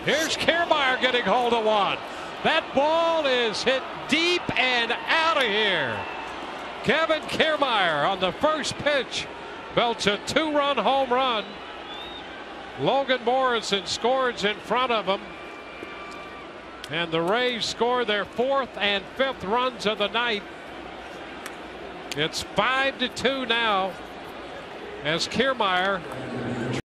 Here's Kiermaier getting hold of one. That ball is hit deep and out of here. Kevin Kiermaier on the first pitch belts a 2-run home run. Logan Morrison scores in front of him. And the Rays score their 4th and 5th runs of the night. It's 5-2 now as Kiermaier